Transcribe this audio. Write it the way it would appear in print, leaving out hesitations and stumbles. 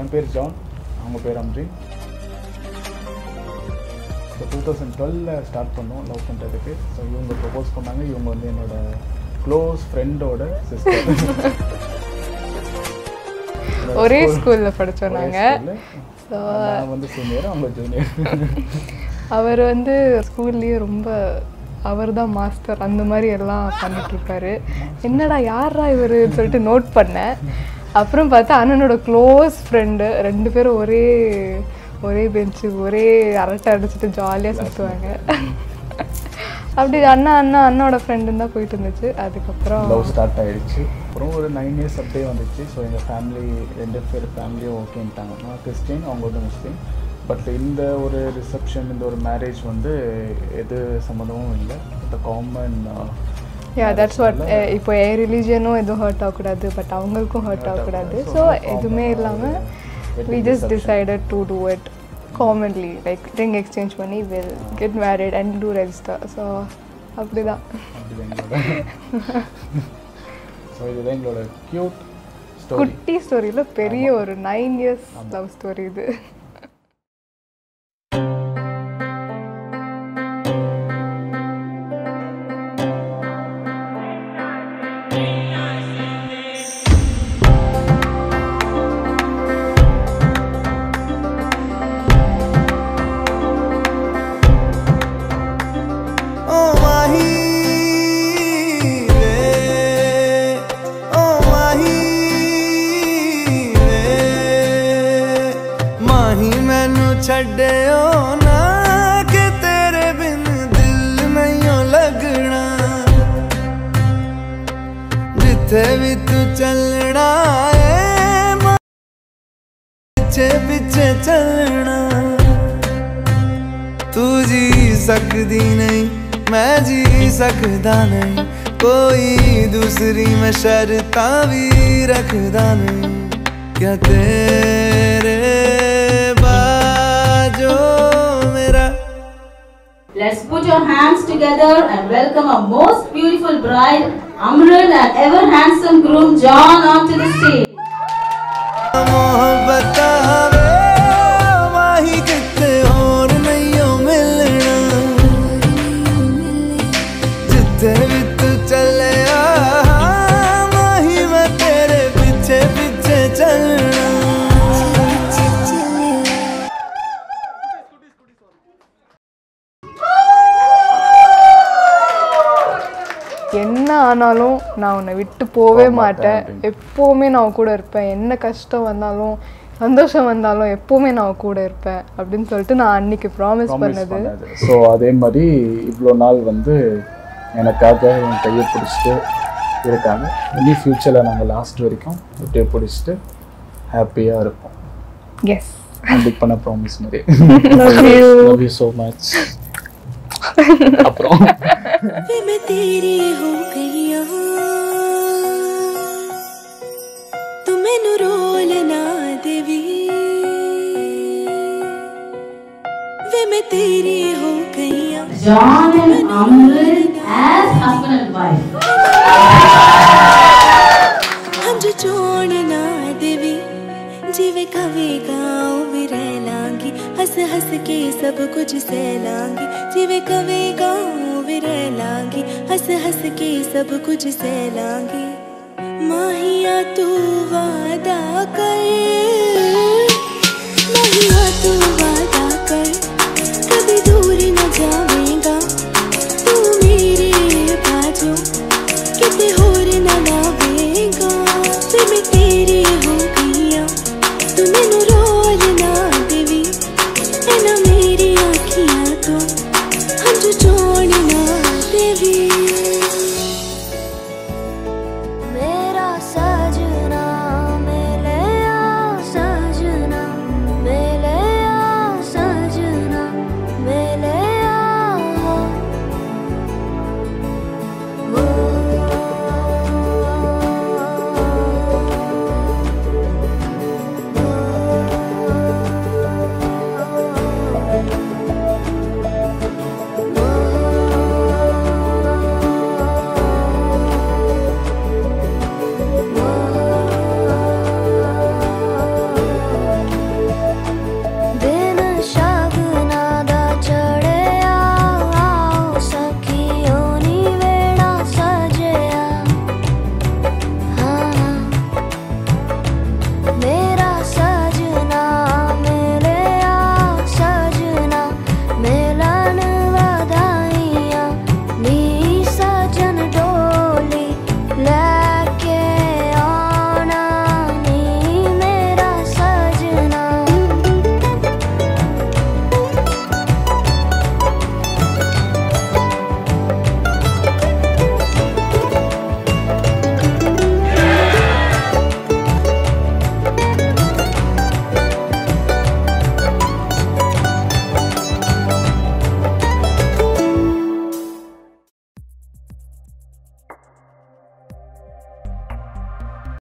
என் பேர் ஜான், அவங்க பேர் அம்ரின். ஸோ 2012 ஸ்டார்ட் பண்ணோம் லவ் பண்ணுறதுக்கு. ஸோ இவங்க ப்ரப்போஸ் பண்ணாங்க. இவங்க வந்து என்னோட க்ளோஸ் ஃப்ரெண்டோட சிஸ்டர். ஒரே ஸ்கூலில் படித்தோம் நாங்கள். ஸோ நான் வந்து சீனியர், அவங்க ஜூனியர். அவர் வந்து ஸ்கூல்லேயே ரொம்ப அவர் தான் மாஸ்டர் அந்த மாதிரி எல்லாம் பண்ணிட்டுருப்பாரு. என்னடா யாரா இவருன்னு சொல்லிட்டு நோட் பண்ணேன். அப்புறம் பார்த்தா அண்ணனோட க்ளோஸ் ஃப்ரெண்டு, 2 பேரும் ஒரே பெஞ்சு ஒரே அரட்டை அடிச்சுட்டு ஜாலியாக சுற்றுவாங்க. அப்படி அண்ணாவோட ஃப்ரெண்டுன்னு தான் போயிட்டு இருந்துச்சு. அதுக்கப்புறம் லவ் ஸ்டார்ட் ஆகிடுச்சு. அப்புறம் ஒரு 9 இயர்ஸ் அப்படியே வந்துச்சு. ஸோ எங்கள் ஃபேமிலி 2 பேர் ஃபேமிலியும் ஓகேன்ட்டாங்க. நான் கிறிஸ்டின், அவங்க வந்து முஸ்லீம். பட் இந்த ஒரு ரிசப்ஷன், இந்த ஒரு மேரேஜ் வந்து எது சம்மந்தமும் இல்லை. இந்த காமன் தட்ஸ் வாட். இப்போ என் ரிலீஜியனும் எதுவும் ஹர்ட் ஆகக்கூடாது, பட் அவங்களுக்கும் ஹர்ட் ஆகக்கூடாது. ஸோ எதுவுமே இல்லாமல் we just decided to do it commonly, like ring exchange பண்ணி we'll get married and do register. So அப்படிதான். ஸோ இதுதான் எங்களோட க்யூட் ஸ்டோரி. குட்டி ஸ்டோரியில் பெரிய ஒரு 9 years லவ் ஸ்டோரி இது. छड्डियो ना कि तेरे बिन दिल नहीं लगना, जिथे भी तू चलना है पीछे पीछे चलना। तू जी सकदी नहीं, मैं जी सकदा नहीं, कोई दूसरी में शर्तां भी रखदा नहीं। क्या तेरे Let's put your hands together and welcome our most beautiful bride, Amrin, and ever handsome groom, John, onto the stage. என்ன ஆனாலும் நான் உன்னை விட்டு போவே மாட்டேன், எப்போவுமே நான் கூட இருப்பேன், என்ன கஷ்டம் வந்தாலும் சந்தோஷம் வந்தாலும் எப்போவுமே நான் கூட இருப்பேன் அப்படின்னு சொல்லிட்டு நான் அன்னைக்கு ப்ராமிஸ் பண்ணது. ஸோ அதே மாதிரி இவ்வளோ நாள் வந்து எனக்காக என் கையை பிடிச்சிட்டு இருக்காங்க. இனி ஃப்யூச்சரில் நாங்கள் லாஸ்ட் வரைக்கும் இப்படியே பிடிச்சிட்டு ஹாப்பியாக இருப்போம். எஸ், அதுக்கு பண்ண ப்ராமிஸ் மாதிரி. Love you so much. அப்புறம் मैं तेरी हो गई तू मैनू रोल ना देवी, वे मैं तेरी हो गई John and Amrin as husband and wife. हम जो छोड़ ना देवी, जीवे कवे गाँव भी रह लांगी, हंस हंस के सब कुछ सह लांगी। जीवे कवे गाँव भी रह लांगी, हंस हंस के सब कुछ सह लांगी। माहिया तू वादा कर